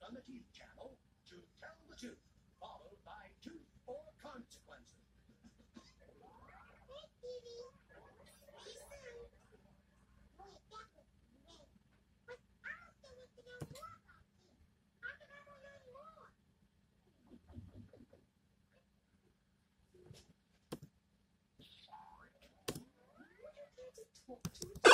on the Teeth Channel to tell the truth, followed by Tooth or Consequences. Hey, Kitty. See you soon. Wait, that was great. But I also want to know more about teeth. How can I learn more? Would you care to talk to